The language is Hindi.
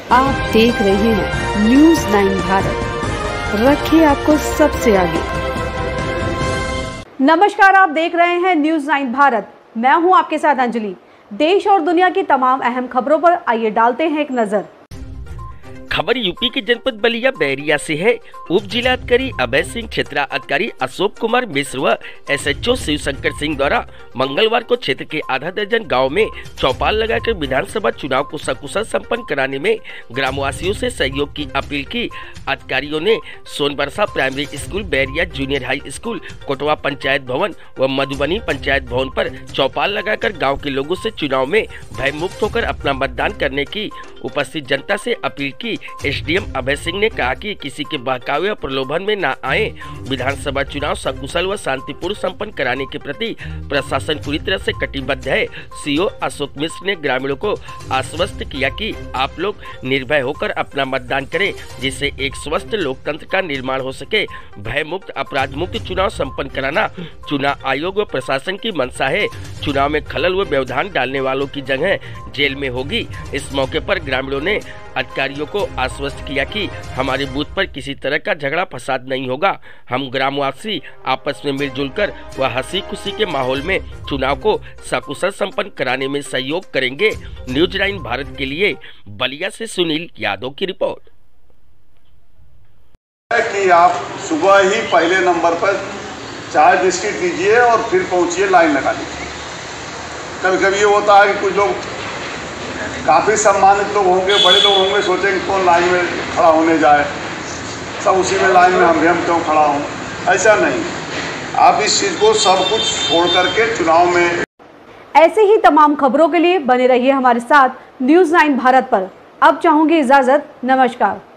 आप देख रहे हैं न्यूज़ 9 भारत, रखिए आपको सबसे आगे। नमस्कार, आप देख रहे हैं न्यूज़ 9 भारत। मैं हूं आपके साथ अंजलि। देश और दुनिया की तमाम अहम खबरों पर आइए डालते हैं एक नजर। खबर यूपी के जनपद बलिया बैरिया से है। उप जिलाधिकारी अभय सिंह, क्षेत्र अधिकारी अशोक कुमार मिश्र व SHO शिवशंकर सिंह द्वारा मंगलवार को क्षेत्र के आधा दर्जन गांव में चौपाल लगाकर विधानसभा चुनाव को सकुशल संपन्न कराने में ग्रामवासियों से सहयोग की अपील की। अधिकारियों ने Sonbarsa primary school, Bairiya junior high school, Kotwa panchayat भवन व मधुबनी पंचायत भवन पर चौपाल लगाकर गाँव के लोगों से चुनाव में भयमुक्त होकर अपना मतदान करने की उपस्थित जनता से अपील की। SDM अभय सिंह ने कहा कि किसी के बहकावे और प्रलोभन में न आए। विधानसभा चुनाव सकुशल व शांतिपूर्ण संपन्न कराने के प्रति प्रशासन पूरी तरह से कटिबद्ध है। CO अशोक मिश्र ने ग्रामीणों को आश्वस्त किया कि आप लोग निर्भय होकर अपना मतदान करें, जिससे एक स्वस्थ लोकतंत्र का निर्माण हो सके। भय मुक्त, अपराध मुक्त चुनाव संपन्न कराना चुनाव आयोग व प्रशासन की मंशा है। चुनाव में खलल व व्यवधान डालने वालों की जगह जेल में होगी। इस मौके पर ग्रामीणों ने अधिकारियों को आश्वस्त किया कि हमारे बूथ पर किसी तरह का झगड़ा फसाद नहीं होगा। हम ग्रामवासी आपस में मिलजुल कर व हंसी खुशी के माहौल में चुनाव को सकुशल संपन्न कराने में सहयोग करेंगे। न्यूज़ 9 भारत के लिए बलिया से सुनील यादव की रिपोर्ट। कि आप सुबह ही पहले नंबर पर चाय बिस्किट दीजिए और फिर पहुंचिए, लाइन लगा लीजिए। कभी कभी ये होता है कि कुछ लोग काफ़ी सम्मानित लोग होंगे, बड़े लोग होंगे, सोचेंगे कौन लाइन में खड़ा होने जाए, सब उसी में लाइन में हम क्यों खड़ा हूँ। ऐसा नहीं, आप इस चीज़ को सब कुछ छोड़ करके चुनाव में। ऐसे ही तमाम खबरों के लिए बने रहिए हमारे साथ न्यूज़ 9 भारत पर। अब चाहूंगी इजाजत, नमस्कार।